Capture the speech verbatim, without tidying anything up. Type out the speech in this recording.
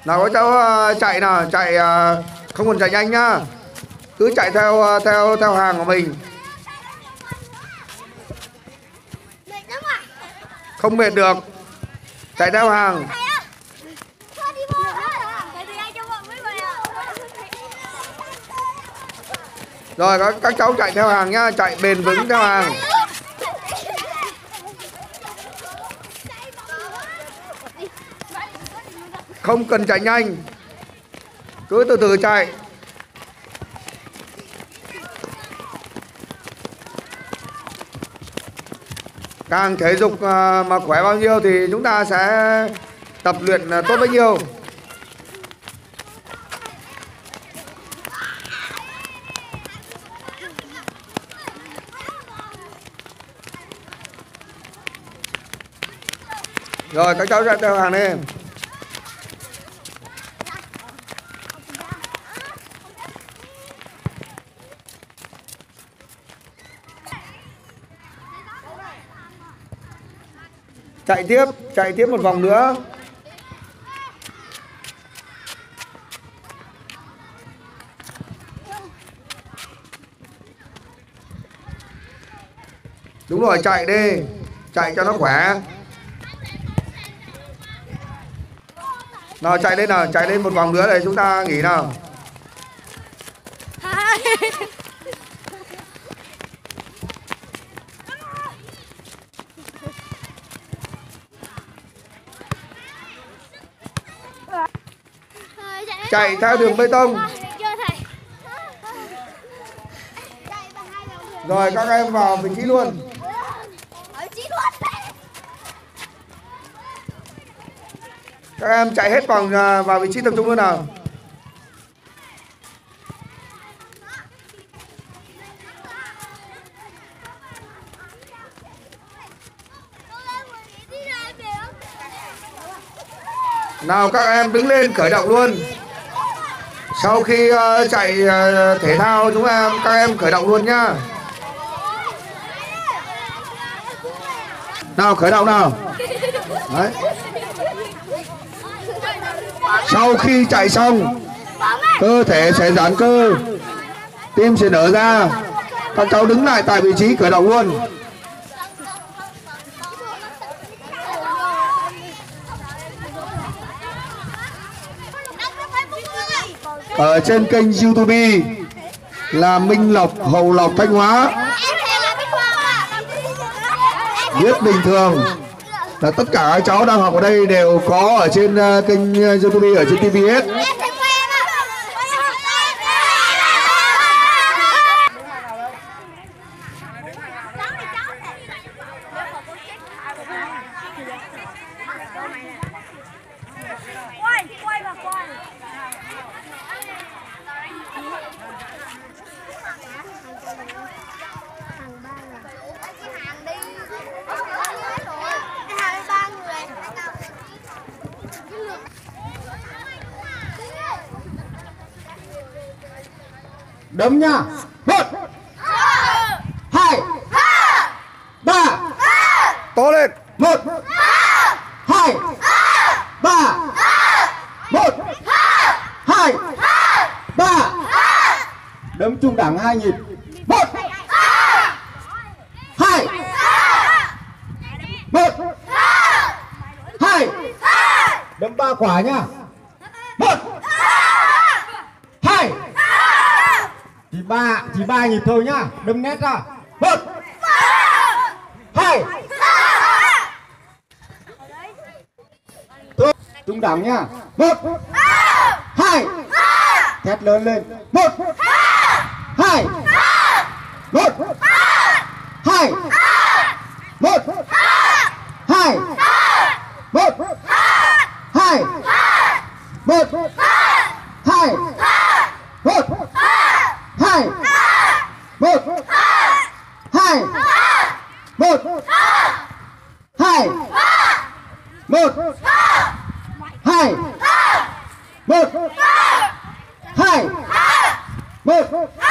Nào các cháu chạy nào, chạy không cần chạy nhanh nhá, cứ chạy theo theo theo hàng của mình. Không mệt được, chạy theo hàng. Rồi các, các cháu chạy theo hàng nhá, chạy bền vững theo hàng. Không cần chạy nhanh, cứ từ từ chạy. Càng thể dục mà khỏe bao nhiêu thì chúng ta sẽ tập luyện tốt bấy nhiêu. Rồi các cháu chạy theo hàng đi. Chạy tiếp, chạy tiếp một vòng nữa. Đúng rồi, chạy đi, chạy cho nó khỏe. Nào chạy lên nào, chạy lên một vòng nữa để chúng ta nghỉ nào. Chạy theo đường bê tông. Rồi các em vào vị trí luôn. Các em chạy hết vòng vào vị trí tập trung luôn nào. Nào các em đứng lên khởi động luôn. Sau khi uh, chạy uh, thể thao chúng em các em khởi động luôn nhá. Nào khởi động nào. Đấy. Sau khi chạy xong, cơ thể sẽ giãn cơ, tim sẽ nở ra. Các cháu đứng lại tại vị trí khởi động luôn. Ở trên kênh YouTube là Minh Lộc Hậu Lộc Thanh Hóa. Biết bình thường là tất cả các cháu đang học ở đây đều có ở trên kênh YouTube, ở trên ti vi hết. Đấm nha. Một, hai, ba. To lên. Một, hai, ba. Một, hai, ba. Đấm trung đẳng hai nhịp. Một, hai, một, hai. Đấm ba quả nha. Một, hai. Chỉ ba, chỉ ba nhịp thôi nhá, đâm nét ra. Một, hai. Trung đẳng nhá. Một, hai. Thét lớn lên. Một, hai. Một, hai. Một, hai. Một, hai. Một, hai. Một, hai. Một, hai. Một, hai. Một, hai. Một, hai. Một,